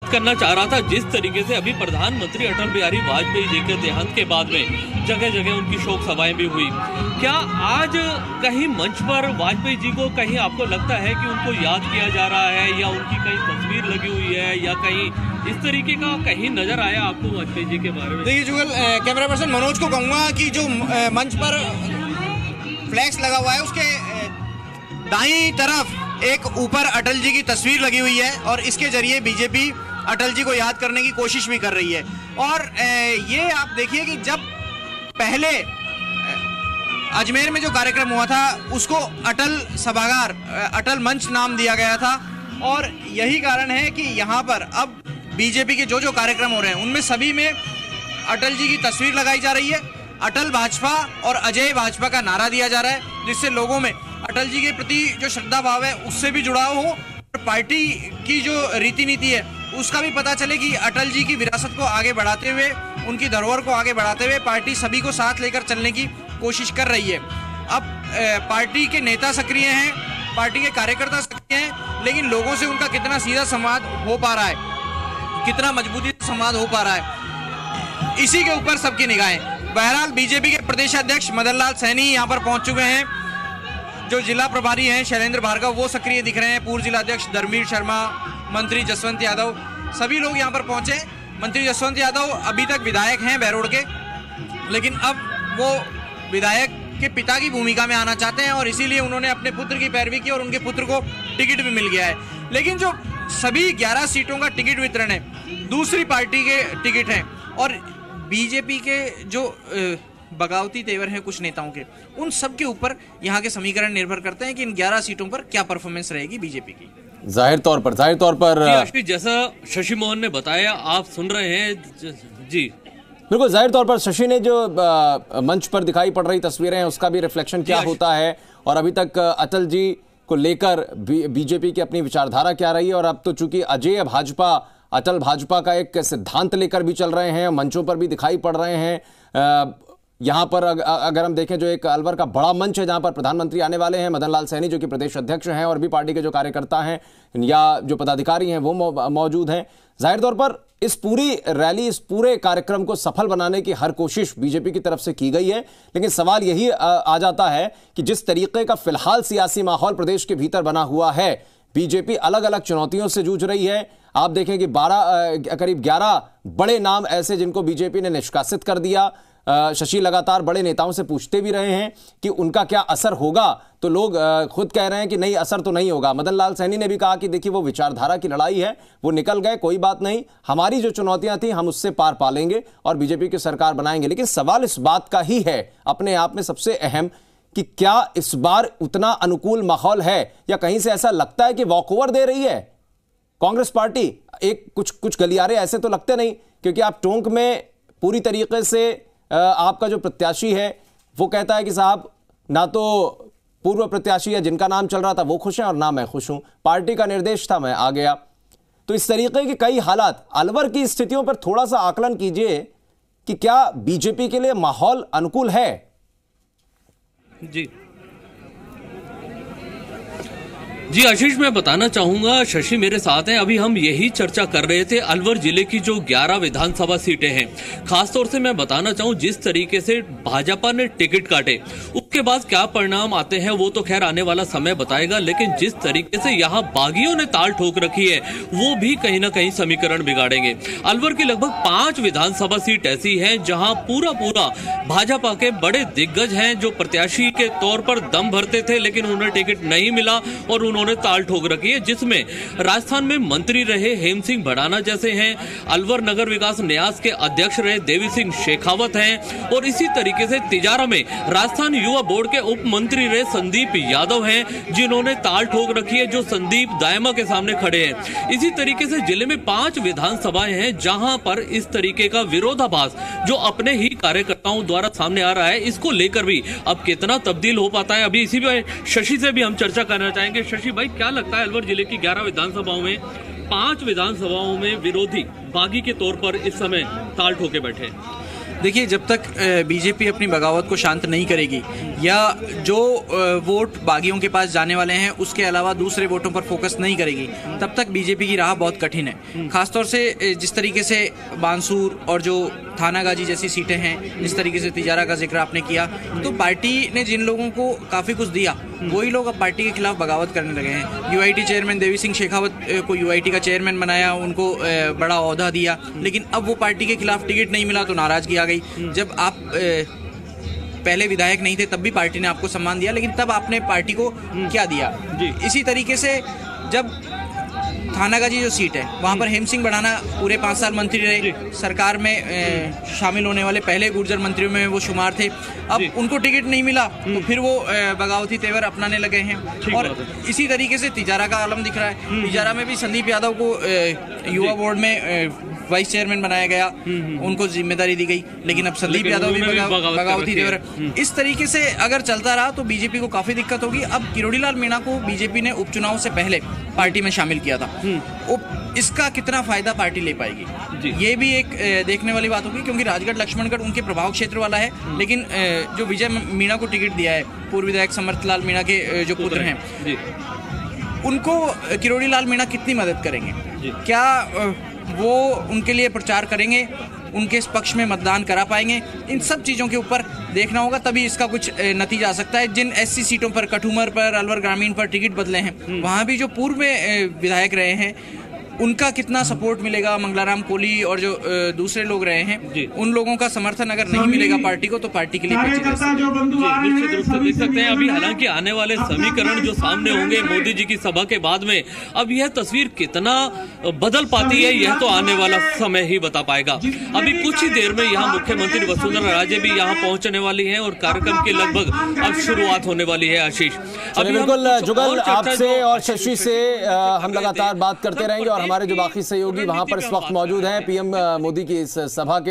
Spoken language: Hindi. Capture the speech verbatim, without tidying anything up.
करना चाह रहा था। जिस तरीके से अभी प्रधानमंत्री अटल बिहारी वाजपेयी जी के देहांत के बाद में जगह जगह उनकी शोक सभाएं भी हुई, क्या आज कहीं मंच पर वाजपेयी जी को कहीं आपको लगता है कि उनको याद किया जा रहा है, या उनकी कहीं तस्वीर लगी हुई है, या कहीं इस तरीके का कहीं नजर आया आपको वाजपेयी जी के बारे में? देखिए जुगल, कैमरा पर्सन मनोज को कहूँगा कि जो मंच पर फ्लैक्स लगा हुआ है उसके दाईं तरफ एक ऊपर अटल जी की तस्वीर लगी हुई है और इसके जरिए बीजेपी अटल जी को याद करने की कोशिश भी कर रही है। और ये आप देखिए कि जब पहले अजमेर में जो कार्यक्रम हुआ था उसको अटल सभागार, अटल मंच नाम दिया गया था, और यही कारण है कि यहाँ पर अब बीजेपी के जो जो कार्यक्रम हो रहे हैं उनमें सभी में अटल जी की तस्वीर लगाई जा रही है, अटल भाजपा और अजय भाजपा का नारा दिया जा रहा है, जिससे लोगों में अटल जी के प्रति जो श्रद्धा भाव है उससे भी जुड़ाव हो, और पार्टी की जो रीति नीति है उसका भी पता चले कि अटल जी की विरासत को आगे बढ़ाते हुए, उनकी धरोहर को आगे बढ़ाते हुए पार्टी सभी को साथ लेकर चलने की कोशिश कर रही है। अब पार्टी के नेता सक्रिय हैं, पार्टी के कार्यकर्ता सक्रिय हैं, लेकिन लोगों से उनका कितना सीधा संवाद हो पा रहा है, कितना मजबूती से संवाद हो पा रहा है, इसी के ऊपर सबकी निगाहें। बहरहाल बीजेपी के प्रदेश अध्यक्ष मदन लाल सैनी यहाँ पर पहुंच चुके हैं, जो जिला प्रभारी हैं शैलेंद्र भार्गव वो सक्रिय दिख रहे हैं, पूर्व जिला अध्यक्ष धर्मवीर शर्मा, मंत्री जसवंत यादव, सभी लोग यहाँ पर पहुंचे। मंत्री जसवंत यादव अभी तक विधायक हैं बहरोड के, लेकिन अब वो विधायक के पिता की भूमिका में आना चाहते हैं और इसीलिए उन्होंने अपने पुत्र की पैरवी की और उनके पुत्र को टिकट भी मिल गया है। लेकिन जो सभी ग्यारह सीटों का टिकट वितरण है दूसरी पार्टी के टिकट हैं, और बीजेपी के जो बगावती तेवर हैं कुछ नेताओं के, उन सब के ऊपर यहाँ के समीकरण निर्भर करते हैं कि इन ग्यारह सीटों पर क्या परफॉर्मेंस रहेगी बीजेपी की। जाहिर तौर पर जाहिर तौर पर जैसा शशि मोहन ने बताया, आप सुन रहे हैं जी, बिल्कुल जाहिर तौर पर शशि ने जो आ, मंच पर दिखाई पड़ रही तस्वीरें हैं उसका भी रिफ्लेक्शन क्या होता है, और अभी तक अटल जी को लेकर बीजेपी की अपनी विचारधारा क्या रही है। और अब तो चूंकि अजय भाजपा, अटल भाजपा का एक सिद्धांत लेकर भी चल रहे हैं, मंचों पर भी दिखाई पड़ रहे हैं। यहाँ पर अगर हम देखें जो एक अलवर का बड़ा मंच है जहाँ पर प्रधानमंत्री आने वाले हैं, मदन लाल सैनी जो कि प्रदेश अध्यक्ष हैं, और भी पार्टी के जो कार्यकर्ता हैं या जो पदाधिकारी हैं वो मौजूद हैं। जाहिर तौर पर इस पूरी रैली, इस पूरे कार्यक्रम को सफल बनाने की हर कोशिश बीजेपी की तरफ से की गई है, लेकिन सवाल यही आ जाता है कि जिस तरीके का फिलहाल सियासी माहौल प्रदेश के भीतर बना हुआ है, बीजेपी अलग अलग चुनौतियों से जूझ रही है। आप देखें कि बारह करीब ग्यारह बड़े नाम ऐसे जिनको बीजेपी ने निष्कासित कर दिया। शशि लगातार बड़े नेताओं से पूछते भी रहे हैं कि उनका क्या असर होगा, तो लोग खुद कह रहे हैं कि नहीं, असर तो नहीं होगा। मदन लाल सैनी ने भी कहा कि देखिए वो विचारधारा की लड़ाई है, वो निकल गए, कोई बात नहीं, हमारी जो चुनौतियां थी हम उससे पार पालेंगे और बीजेपी की सरकार बनाएंगे। लेकिन सवाल इस बात का ही है अपने आप में सबसे अहम कि क्या इस बार उतना अनुकूल माहौल है, या कहीं से ऐसा लगता है कि वॉकओवर दे रही है कांग्रेस पार्टी। एक कुछ कुछ गलियारे ऐसे तो लगते नहीं, क्योंकि आप टोंक में पूरी तरीके से आपका जो प्रत्याशी है वो कहता है कि साहब ना तो पूर्व प्रत्याशी है जिनका नाम चल रहा था वो खुश हैं और ना मैं खुश हूं, पार्टी का निर्देश था मैं आ गया। तो इस तरीके के कई हालात, अलवर की स्थितियों पर थोड़ा सा आकलन कीजिए कि क्या बीजेपी के लिए माहौल अनुकूल है? जी जी आशीष, मैं बताना चाहूंगा, शशि मेरे साथ हैं। अभी हम यही चर्चा कर रहे थे अलवर जिले की जो ग्यारह विधानसभा सीटें हैं, खासतौर से मैं बताना चाहूं जिस तरीके से भाजपा ने टिकट काटे, उसके बाद क्या परिणाम आते हैं वो तो खैर आने वाला समय बताएगा, लेकिन जिस तरीके से यहाँ बागियों ने ताल ठोक रखी है वो भी कहीं ना कहीं समीकरण बिगाड़ेंगे। अलवर की लगभग पांच विधानसभा सीट ऐसी है जहां पूरा पूरा भाजपा के बड़े दिग्गज हैं जो प्रत्याशी के तौर पर दम भरते थे, लेकिन उन्हें टिकट नहीं मिला और उन्होंने ताल ठोक रखी है, जिसमें राजस्थान में मंत्री रहे हेम सिंह भड़ाना जैसे हैं, अलवर नगर विकास न्यास के अध्यक्ष रहे देवी सिंह शेखावत हैं, और इसी तरीके से तिजारा में राजस्थान युवा बोर्ड के उप मंत्री रहे संदीप यादव हैं जिन्होंने ताल ठोक रखी है, जो संदीप दायमा के सामने खड़े हैं। इसी तरीके से जिले में पांच विधानसभाएं हैं जहां पर इस तरीके का विरोधाभास जो अपने ही कार्यकर्ताओं द्वारा सामने आ रहा है, इसको लेकर भी अब कितना तब्दील हो पाता है, अभी इसी में शशि से भी हम चर्चा करना चाहेंगे। शशि भाई, क्या लगता है अलवर जिले की ग्यारह विधानसभाओं में पांच विधानसभाओं में विरोधी बागी के तौर पर इस समय ताल ठोके बैठे हैं? देखिए, जब तक बीजेपी अपनी बगावत को शांत नहीं करेगी या जो वोट बागियों के पास जाने वाले हैं उसके अलावा दूसरे वोटों पर फोकस नहीं करेगी, तब तक बीजेपी की राह बहुत कठिन है। खासतौर से जिस तरीके से बांसूर और जो थानागाजी जैसी सीटें हैं, जिस तरीके से तिजारा का जिक्र आपने किया, तो पार्टी ने जिन लोगों को काफ़ी कुछ दिया वही लोग अब पार्टी के खिलाफ बगावत करने लगे हैं। यूआईटी चेयरमैन देवी सिंह शेखावत को यूआईटी का चेयरमैन बनाया, उनको बड़ा ओहदा दिया, लेकिन अब वो पार्टी के खिलाफ टिकट नहीं मिला तो नाराजगी आ गई। जब आप पहले विधायक नहीं थे तब भी पार्टी ने आपको सम्मान दिया, लेकिन तब आपने पार्टी को क्या दिया? इसी तरीके से जब थानागाजी जो सीट है वहाँ पर हेम सिंह बढ़ाना पूरे पाँच साल मंत्री रहे, सरकार में ए, शामिल होने वाले पहले गुर्जर मंत्रियों में वो शुमार थे। अब उनको टिकट नहीं मिला तो फिर वो ए, बगावती तेवर अपनाने लगे हैं। और इसी तरीके से तिजारा का आलम दिख रहा है। तिजारा में भी संदीप यादव को ए, युवा बोर्ड में ए, वाइस चेयरमैन बनाया गया, उनको जिम्मेदारी दी गई, लेकिन अब संदीप यादव भी बगावती तेवर। इस तरीके से अगर चलता रहा तो बीजेपी को काफी दिक्कत होगी। अब किरोड़ीलाल मीणा को बीजेपी ने उपचुनाव से पहले पार्टी में शामिल किया था, इसका कितना फायदा पार्टी ले पाएगी ये भी एक देखने वाली बात होगी, क्योंकि राजगढ़ लक्ष्मणगढ़ उनके प्रभाव क्षेत्र वाला है। लेकिन जो विजय मीणा को टिकट दिया है, पूर्व विधायक समर्थलाल मीणा के जो पुत्र हैं, उनको किरोड़ीलाल मीणा कितनी मदद करेंगे? क्या वो उनके लिए प्रचार करेंगे, उनके इस पक्ष में मतदान करा पाएंगे? इन सब चीज़ों के ऊपर देखना होगा, तभी इसका कुछ नतीजा आ सकता है। जिन एससी सीटों पर, कठुमर पर, अलवर ग्रामीण पर टिकट बदले हैं, वहाँ भी जो पूर्व में विधायक रहे हैं उनका कितना सपोर्ट मिलेगा? मंगलाराम कोहली और जो दूसरे लोग रहे हैं, उन लोगों का समर्थन अगर नहीं मिलेगा पार्टी को तो पार्टी के लिए निश्चित रूप से देख सकते हैं। अभी हालांकि आने वाले समीकरण जो सामने होंगे मोदी जी की सभा के बाद में, अब यह तस्वीर कितना बदल पाती है यह तो आने वाला समय ही बता पाएगा। अभी कुछ ही देर में यहाँ मुख्यमंत्री वसुंधरा राजे भी यहाँ पहुंचने वाली है और कार्यक्रम की लगभग अब शुरुआत होने वाली है। आशीष, बिल्कुल जुगल, आपसे और शशि से हम लगातार बात करते रहेंगे और हमारे जो बाकी सहयोगी वहां पर इस वक्त मौजूद हैं पीएम मोदी की इस सभा के